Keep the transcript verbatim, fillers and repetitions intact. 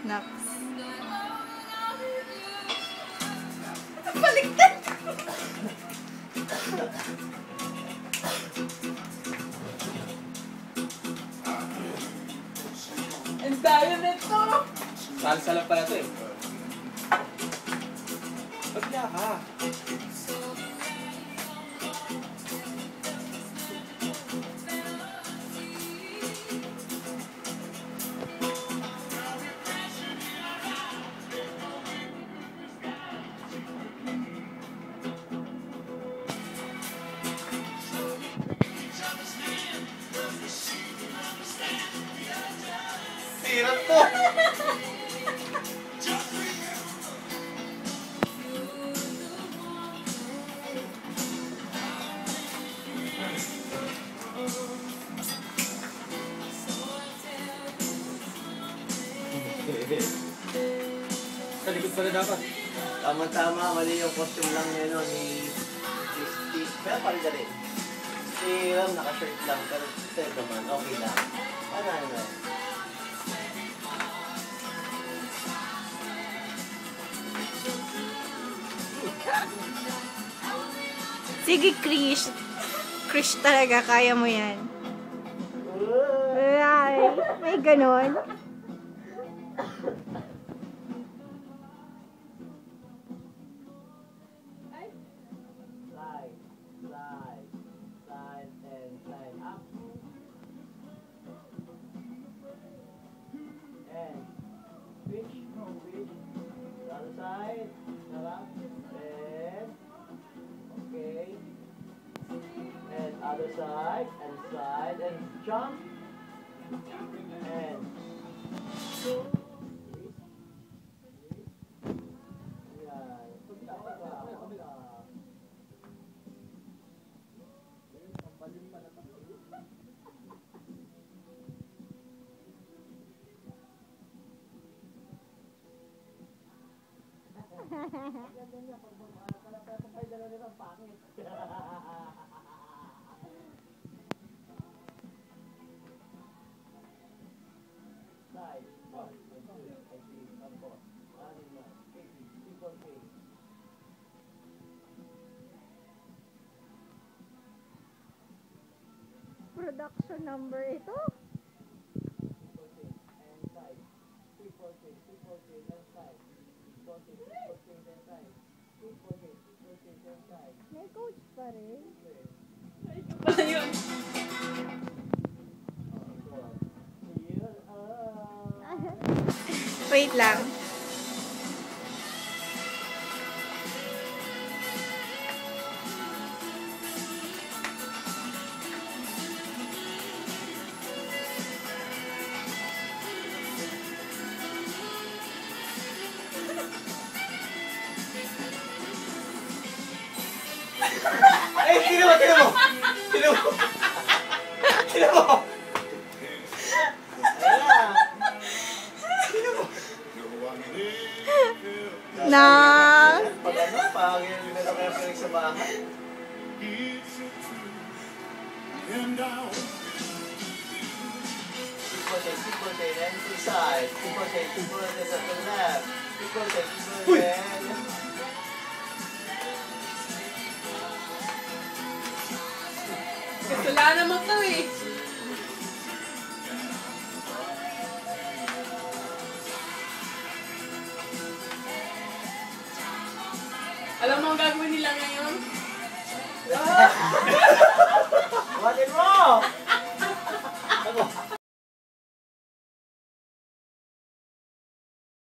Naks. Baliktad! Ang dami na ito! Salsa lang pala ito eh. Pagla ka. Hirap to! Sa likod pala dapat. Tama-tama, mali yung costume lang niya no, ni Steve. Pero pala na rin. Si Ram naka-shirt lang, pero Steve naman, okay lang. Ano ano? Sige, Krish. Krish talaga, kaya mo yan. Ay, may ganon. Slide, slide, slide, and slide up. And switch, switch. The other side, sarap. And, okay. And other side, and slide, and jump. And, yan. Pagka, pagka, pagka. Production number ito. May coach pa rin. Pala yun. Wait lang. Eh, tino mo, tino mo! Tino mo! Tino mo! Tino mo! Na. Pag ano, pag yung meron kayo pinag sa bahay. Keep rotate, keep rotate, and to the side. Keep rotate, keep rotate to the left. Keep rotate, keep rotate. Kasi wala naman to eh. Alam mo ang gagawin nila ngayon? What is wrong?